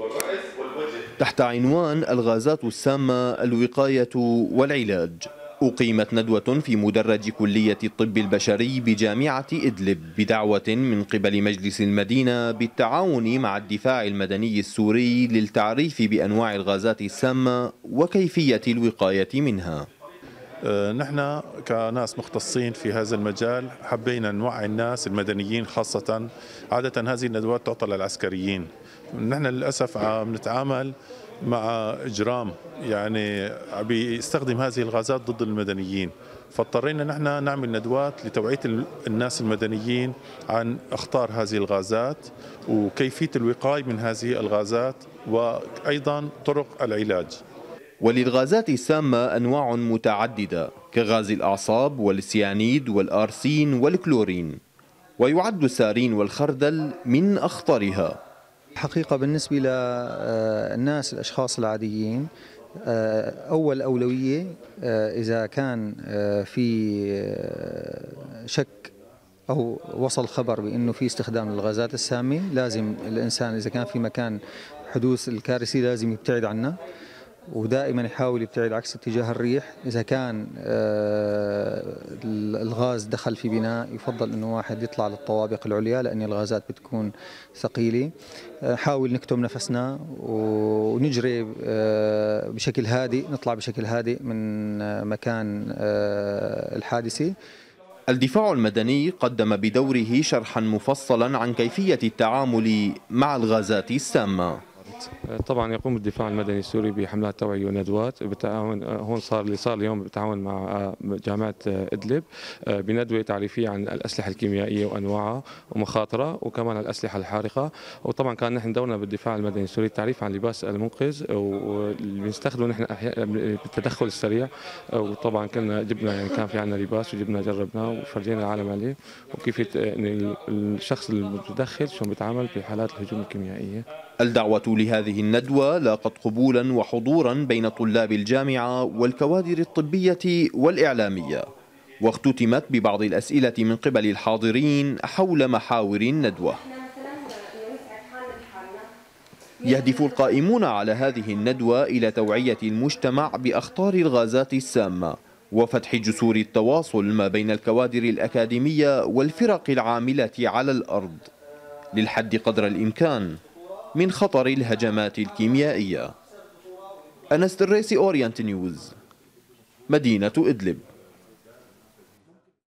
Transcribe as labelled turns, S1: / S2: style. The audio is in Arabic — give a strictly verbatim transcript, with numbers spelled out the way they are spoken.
S1: تحت عنوان الغازات السامة الوقاية والعلاج، أقيمت ندوة في مدرج كلية الطب البشري بجامعة إدلب بدعوة من قبل مجلس المدينة بالتعاون مع الدفاع المدني السوري للتعريف بأنواع الغازات السامة وكيفية الوقاية منها.
S2: نحن كناس مختصين في هذا المجال حبينا نوعي الناس المدنيين خاصة. عادة هذه الندوات تعطى للعسكريين. نحن للأسف عم نتعامل مع إجرام يعني بيستخدم هذه الغازات ضد المدنيين، فاضطرينا نحن نعمل ندوات لتوعية الناس المدنيين عن أخطار هذه الغازات وكيفية الوقاية من هذه الغازات وأيضا طرق العلاج.
S1: وللغازات السامة أنواع متعددة كغاز الأعصاب والسيانيد والآرسين والكلورين، ويعد السارين والخردل من أخطرها.
S3: الحقيقة بالنسبة للناس الأشخاص العاديين أول أولوية إذا كان في شك أو وصل خبر بأنه في استخدام للغازات السامة، لازم الإنسان إذا كان في مكان حدوث الكارثة لازم يبتعد عنه، ودائما يحاول يبتعد عكس اتجاه الريح. إذا كان الغاز دخل في بناء يفضل أنه واحد يطلع للطوابق العليا لأن الغازات بتكون ثقيلة. حاول نكتم نفسنا ونجري بشكل هادئ، نطلع بشكل هادئ من مكان الحادثة.
S1: الدفاع المدني قدم بدوره شرحا مفصلا عن كيفية التعامل مع الغازات السامة.
S4: طبعا يقوم الدفاع المدني السوري بحملات توعية وندوات بالتعاون. هون صار اللي صار اليوم بالتعاون مع جامعة إدلب بندوة تعريفية عن الأسلحة الكيميائية وأنواعها ومخاطرها، وكمان الأسلحة الحارقة. وطبعا كان نحن دورنا بالدفاع المدني السوري التعريف عن لباس المنقذ واللي بنستخدمه نحن بالتدخل السريع. وطبعا كنا جبنا يعني كان في عندنا لباس وجبنا جربناه وفرجينا العالم عليه وكيف الشخص المتدخل شو بيتعامل في حالات الهجوم الكيميائية.
S1: الدعوة لهذه الندوة لاقت قبولا وحضورا بين طلاب الجامعة والكوادر الطبية والإعلامية، واختتمت ببعض الأسئلة من قبل الحاضرين حول محاور الندوة. يهدف القائمون على هذه الندوة إلى توعية المجتمع بأخطار الغازات السامة وفتح جسور التواصل ما بين الكوادر الأكاديمية والفرق العاملة على الأرض للحد قدر الإمكان من خطر الهجمات الكيميائية. أنس الريسي، أورينت نيوز، مدينة إدلب.